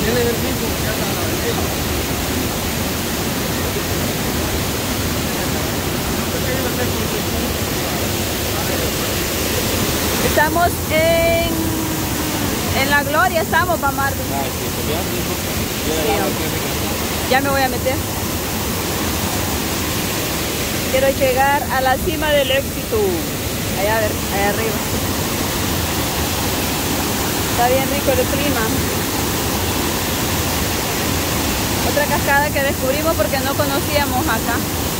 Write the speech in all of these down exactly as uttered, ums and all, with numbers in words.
Tienen el mismo que anda a la derecha. Estamos en, en la Gloria, estamos, pa' Marvin. Ah, sí, pues ya, hijo. Sí, ya me voy a meter. Quiero llegar a la cima del éxito. Allá, a ver, allá arriba. Está bien rico el clima. Otra cascada que descubrimos porque no conocíamos acá.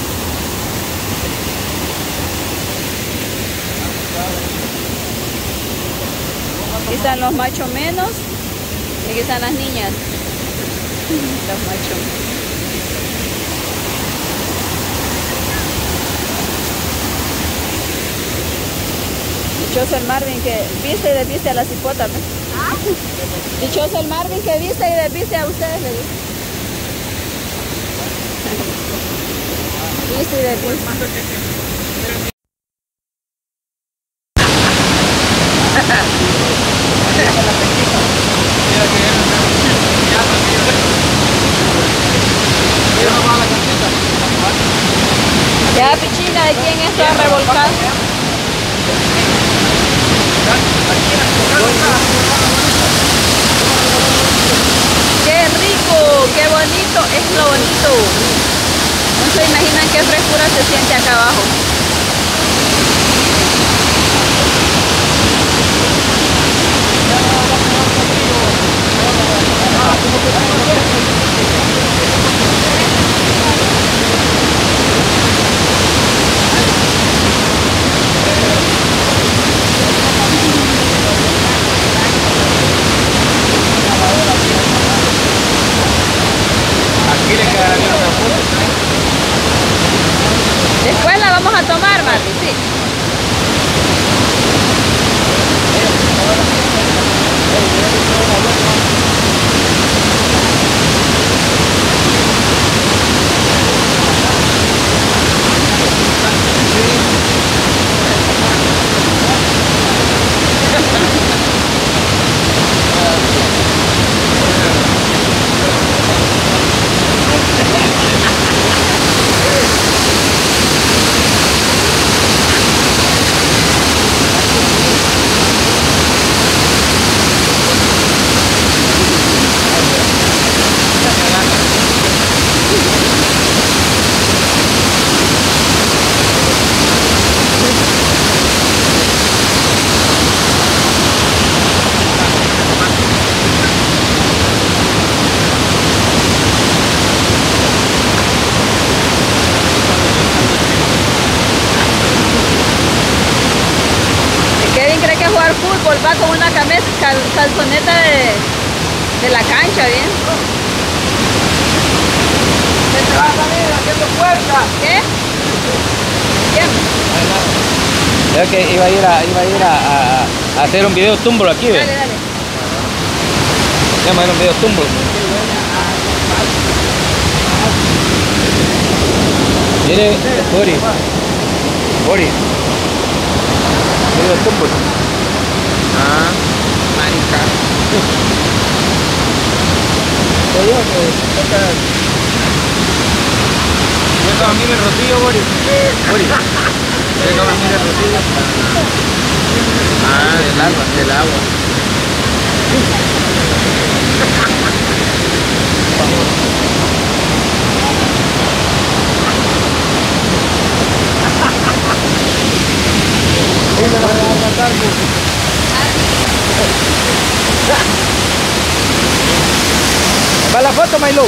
Aquí están los machos menos y aquí están las niñas. Los machos. Dichoso el Marvin que viste y desviste a la cipota. ¿No? ¿Ah? Dichoso el Marvin que viste y desviste a ustedes, le digo. Viste y desviste. Ya, pichina, ¿de quién es toda revolcada? ¡Qué rico! ¡Qué bonito! Es lo bonito. No se imaginan qué frescura se siente acá abajo. Aquí le quedará bien una foto. Después la vamos a tomar, Marvin, sí. Kevin cree que jugar fútbol va con una camisa, cal, calzoneta de, de la cancha, bien. ¿Qué te va a salir haciendo fuerza? ¿Qué? ¿Quién? Creo que iba a ir a, iba a, ir a, a, a hacer un video túmbolo aquí, ¿ve? Dale, dale. Vamos a hacer un video túmbolo. Mire, Bori. Bori. Video túmbolo. Ah, marica. Yo que toca. Yo como a mí me rotillo, Bori. Bori. Yo como a mí me rotillo. Ah, del agua, del agua. ¿Va la foto, Milo?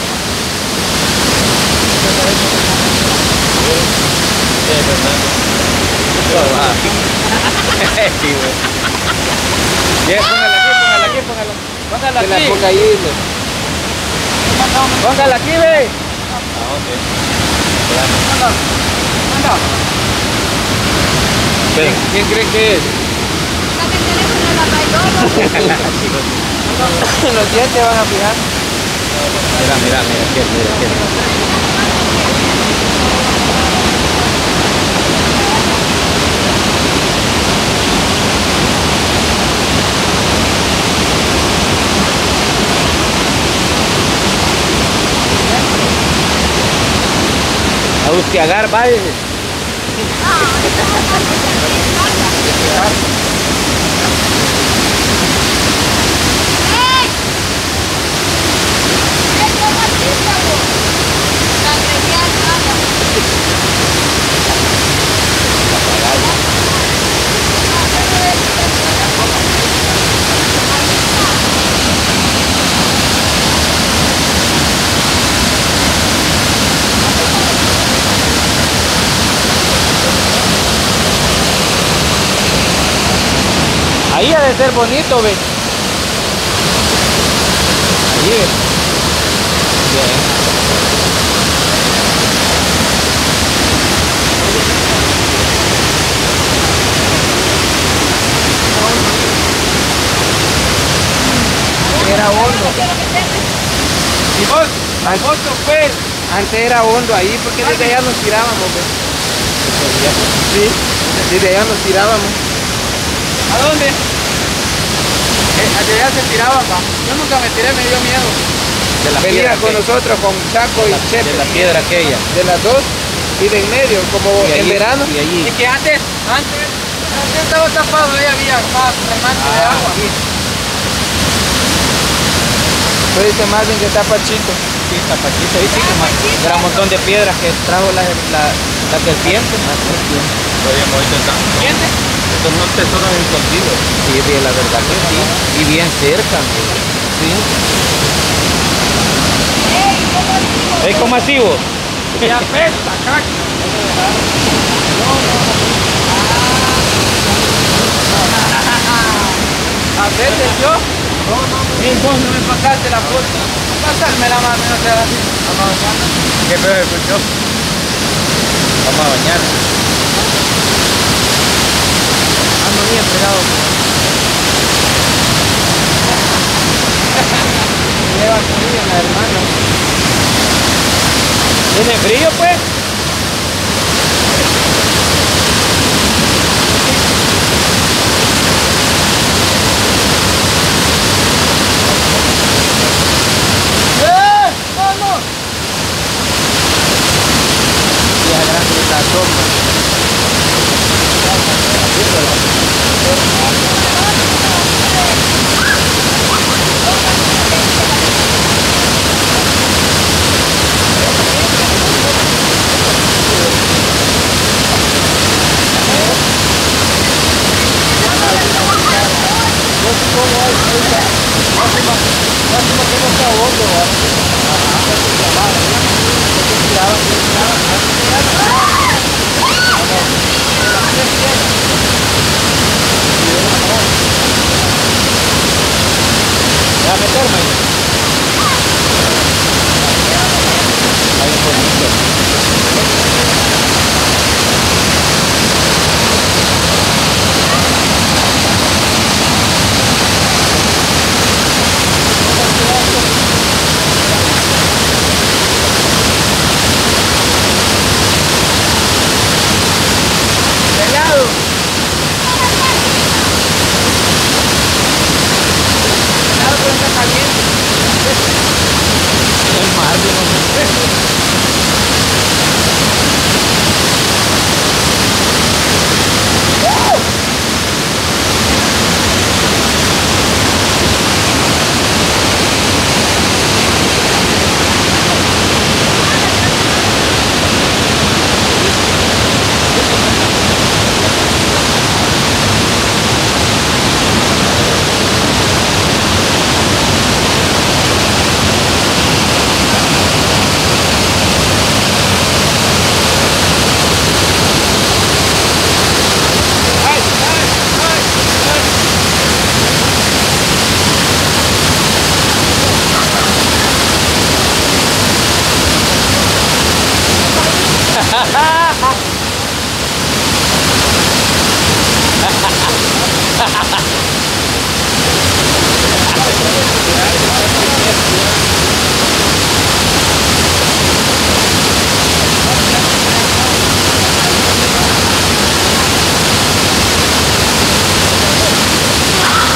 Sí, güey. Bien, póngala aquí, póngala aquí, póngala. Póngala aquí. Que la ponga ahí, güey. Póngala aquí, ve. Ah, ok. Anda, anda. ¿Quién, ¿Quién cree que es? La que tiene con la payola. Los dientes van a fijar. Mira, mira, mira, aquí, mira, aquí. Ciagar, va. Dice. Ahí ha de ser bonito, ve. Ahí ve. Bien. Era hondo. ¿Y vos? ¿A vos pues? Antes era hondo ahí porque desde allá nos tirábamos, ve. Sí, desde allá nos tirábamos. ¿A dónde? Eh, allá se tiraban, va. Yo nunca me tiré, me dio miedo. De la Venía con aquella. Nosotros con Chaco y Chepe. De la piedra aquella. De las dos y de en medio, como y en allí, verano. Y, allí. Y que antes, antes, antes estaba tapado, ahí había más remanso ah, de agua. Sí. Pues dice Marvin que está Pachito. Sí, está Pachito. Ahí sí, como era un montón de piedras que trajo la, la, la serpiente. La serpiente. Podríamos intentar. ¿Serpiente? Estos no tesoros escondidos. Sí, sí, la verdad que sí. Y bien cerca. Sí. ¿Es como masivo? Y apesta, cacho. No, no, no. A veces yo. No, no, no. Sí, vos no me pasaste la foto. Pasarme la mano, no sea así. Vamos a bañar. ¿Qué feo escuchó? Vamos a bañar. Ando bien pegado. Lleva frío la hermana. ¿Tiene frío pues? ¡Eh! ¡Vamos! Y es grande la sombra.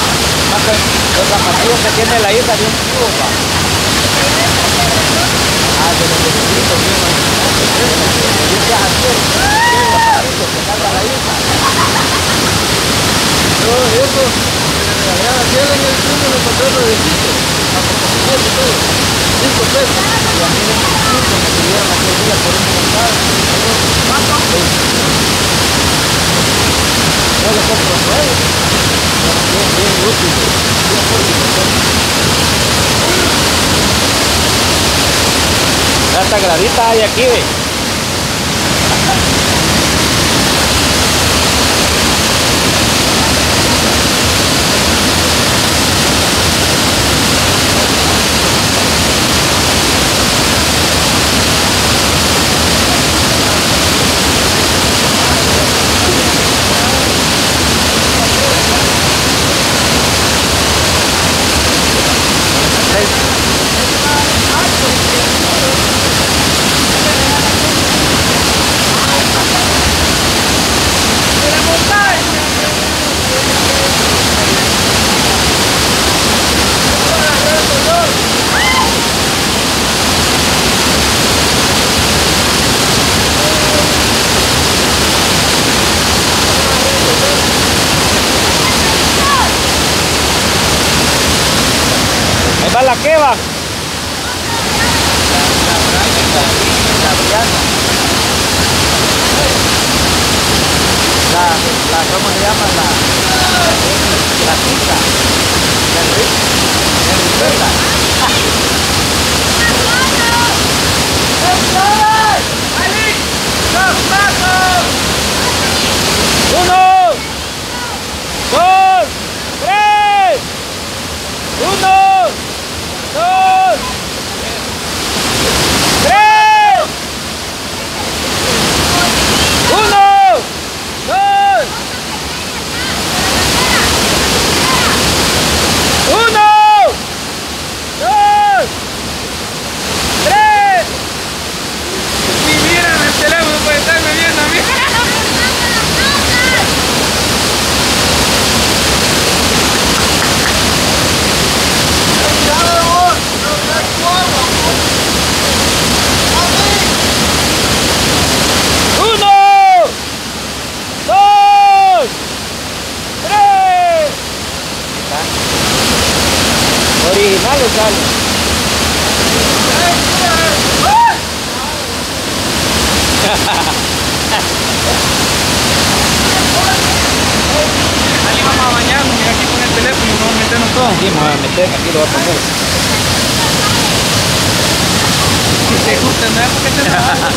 Los zapatillos que tiene la isla bien chivo, Ah, de los vecinos, bien, ¿no? Yo te hacer, que salga la hija. No, eso, allá en el turno me pasó lo de cinco, a composición y todo, cinco pesos. Y a mí de cinco me pidieron aquel día por un montado. ¿Cuánto? Yo le compro nueve. Bien, bien útil, bien útil. Esta gradita hay aquí, ve. Ahí va la que va. La, la, ¿cómo se llama? La, la pizza. Uno, dos, tres, uno, dos, tres, uno, dos, uno, dos, tres. Y mira el teléfono puede estarme viendo a mí. Original o sale. Ahí vamos a bañarnos, mira aquí con el teléfono y vamos a meternos todo. Sí, me voy a meter, aquí lo voy a poner. Si te gusta, no es porque te da.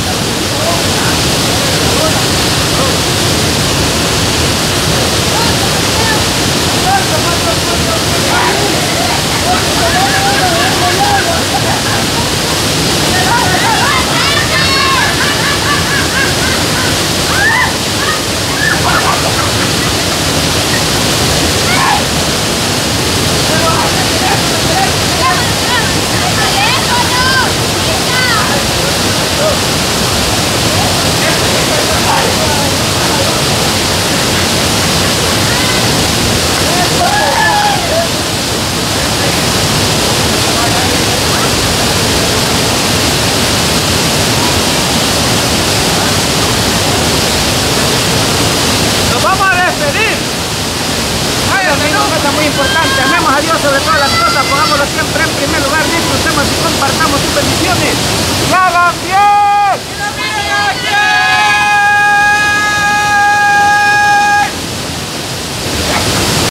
Muy importante, amemos a Dios sobre todas las cosas, pongámoslo siempre en primer lugar, disfrutemos y compartamos sus bendiciones. ¡Y hagan bien!